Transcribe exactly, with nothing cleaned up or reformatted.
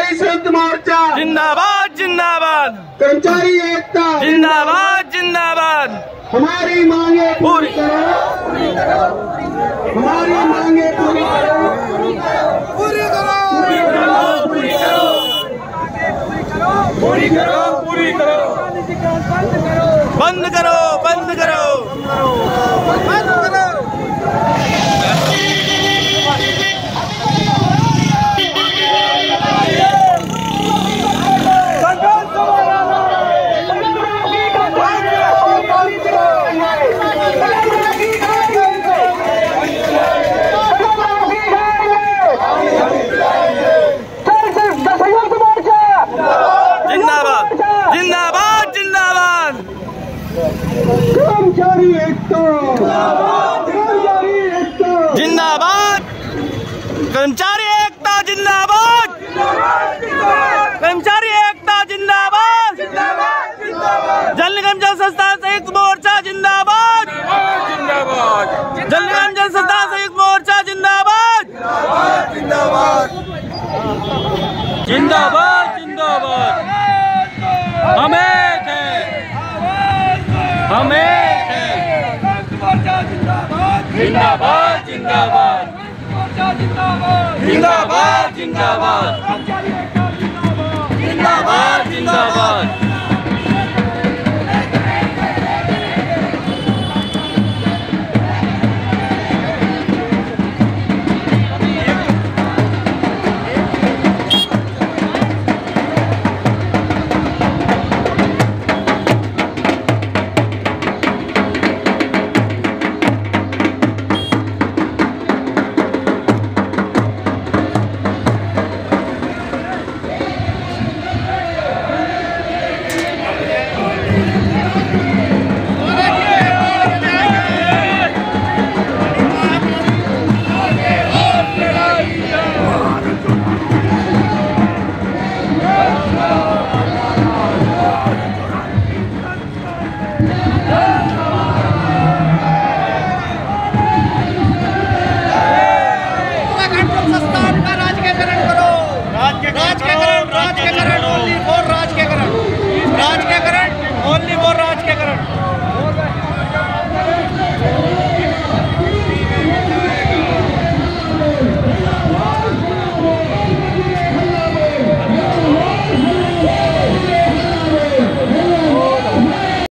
कर्मचारी संयुक्त मोर्चा जिंदाबाद जिंदाबाद, कर्मचारी एकता जिंदाबाद जिंदाबाद। हमारी मांगे पूरी करो, हमारी मांगे पूरी करो, पूरी करो, पूरी करो, पूरी करो, पूरी करो, पूरी करो, बंद करो बंद करो बंद करो। कर्मचारी एकता, कर्मचारी एकता जिंदाबाद, कर्मचारी एकता जिंदाबाद, कर्मचारी एकता जिंदाबाद, जल निगम जल संस्था संयुक्त मोर्चा जिंदाबाद, जल निगम जल संस्था संयुक्त मोर्चा जिंदाबाद, जिंदाबाद जिंदाबाद। हमें हमें जिंदाबाद जिंदाबाद, जिंदाबाद जिंदाबाद।